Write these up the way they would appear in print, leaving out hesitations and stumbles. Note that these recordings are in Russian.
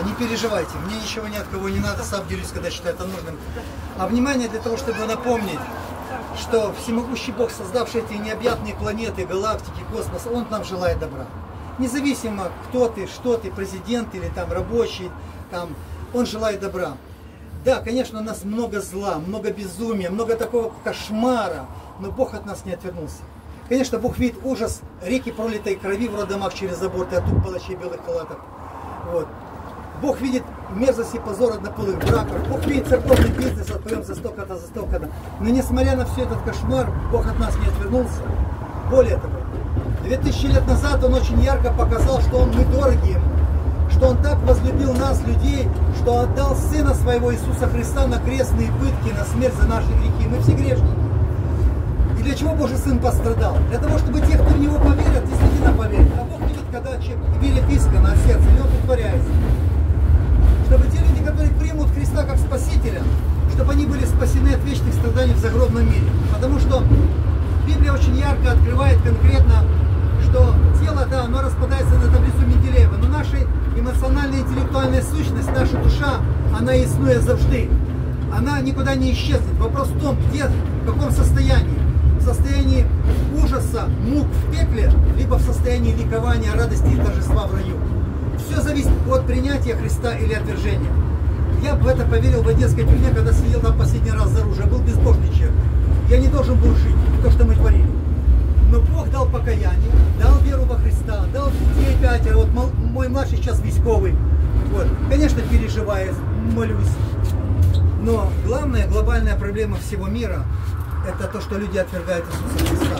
не переживайте, мне ничего ни от кого не надо, сам делюсь, когда считаю это нужным. А внимание для того, чтобы напомнить, что всемогущий Бог, создавший эти необъятные планеты, галактики, космос, Он нам желает добра. Независимо, кто ты, что ты, президент или там рабочий, там, Он желает добра. Да, конечно, у нас много зла, много безумия, много такого кошмара, но Бог от нас не отвернулся. Конечно, Бог видит ужас реки пролитой крови в роддомах через аборты от рук палачей белых халатов. Вот. Бог видит мерзость и позор однополых браков. Бог видит церковный бизнес, отпоем за столько-то, за столько-то. Но несмотря на все этот кошмар, Бог от нас не отвернулся. Более того, 2000 лет назад Он очень ярко показал, что мы дороги Ему. Что Он так возлюбил нас, людей, что отдал Сына Своего Иисуса Христа на крестные пытки, на смерть за наши грехи. Мы все грешники. И для чего Божий Сын пострадал? Для того, чтобы те, кто в Него поверят, действительно поверят. А Бог видит, когда человек верит искренне от сердца, и Он притворяется. Чтобы те люди, которые примут Христа как Спасителя, чтобы они были спасены от вечных страданий в загробном мире. Потому что Библия очень ярко открывает конкретно, что тело, да, оно распадается на таблицу Менделеева, но наша эмоциональная, интеллектуальная сущность, наша душа, она иснует завжди. Она никуда не исчезнет. Вопрос в том, где, в каком состоянии. В состоянии ужаса, мук в пекле, либо в состоянии ликования, радости и торжества в раю. Все зависит от принятия Христа или отвержения. Я в это поверил в одесской тюрьме, когда сидел там последний раз за оружие. Был безбожный человек. Я не должен был жить, то, что мы творили. Но Бог дал покаяние, дал веру во Христа, дал детей 5. Вот мой младший сейчас військовый. Вот. Конечно, переживаю, молюсь. Но главная глобальная проблема всего мира — это то, что люди отвергают Иисуса Христа.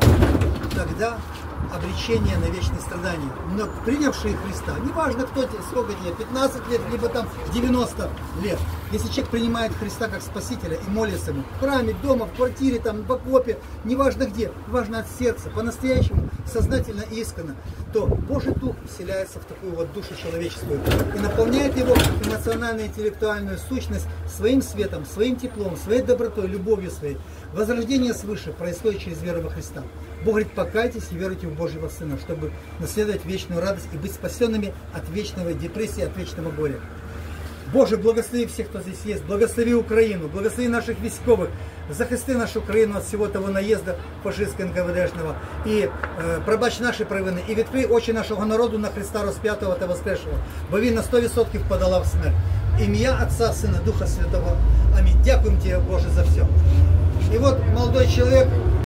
Тогда обречение на вечные страдания. Но принявшие Христа, неважно кто тебе, сколько тебе, 15 лет, либо там 90 лет, если человек принимает Христа как Спасителя и молится Ему в храме, дома, в квартире, там, в окопе, неважно где, важно от сердца, по-настоящему, сознательно и искренне, то Божий Дух вселяется в такую вот душу человеческую и наполняет его эмоционально-интеллектуальную сущность своим светом, своим теплом, своей добротой, любовью своей. Возрождение свыше происходит через веру во Христа. Бог говорит, покайтесь и веруйте в Божьего Сына, чтобы наследовать вечную радость и быть спасенными от вечной депрессии, от вечного горя. Боже, благослови всех, кто здесь есть, благослови Украину, благослови наших військовых, захисти нашу Україну от всего того наезда фашистського НКВДшного і пробач наші провини, і відкрий очі нашого народу на Христа розп'ятого та воскресшого, бо Він на 100% подолав смерть. Ім'я Отца, Сына, Духа Святого. Аминь. Дякуем Тебе, Боже, за все. И вот молодой человек